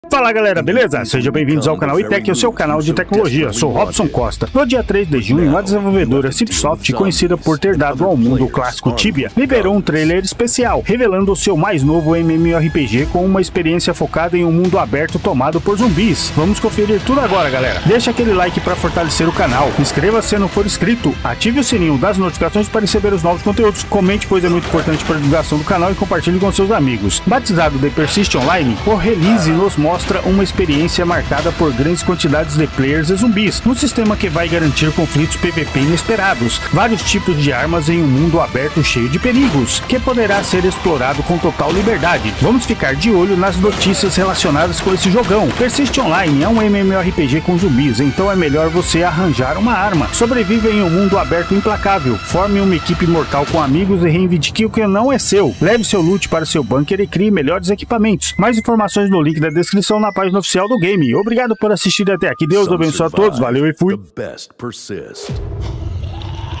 Fala galera, beleza? Sejam bem-vindos ao canal iTech, o seu canal de tecnologia. Sou Robson Costa. No dia 3 de junho, a desenvolvedora Cipsoft, conhecida por ter dado ao mundo o clássico Tibia, liberou um trailer especial, revelando o seu mais novo MMORPG com uma experiência focada em um mundo aberto tomado por zumbis. Vamos conferir tudo agora, galera. Deixa aquele like para fortalecer o canal, inscreva-se se não for inscrito, ative o sininho das notificações para receber os novos conteúdos, comente, pois é muito importante para a divulgação do canal, e compartilhe com seus amigos. Batizado de Persist Online, o release nos mostra uma experiência marcada por grandes quantidades de players e zumbis, um sistema que vai garantir conflitos PVP inesperados, vários tipos de armas em um mundo aberto cheio de perigos, que poderá ser explorado com total liberdade. Vamos ficar de olho nas notícias relacionadas com esse jogão. Persist Online é um MMORPG com zumbis, então é melhor você arranjar uma arma. Sobreviva em um mundo aberto implacável, forme uma equipe mortal com amigos e reivindique o que não é seu. Leve seu loot para seu bunker e crie melhores equipamentos. Mais informações no link da descrição na página oficial do game. Obrigado por assistir até aqui. Deus abençoe a todos. Valeu e fui.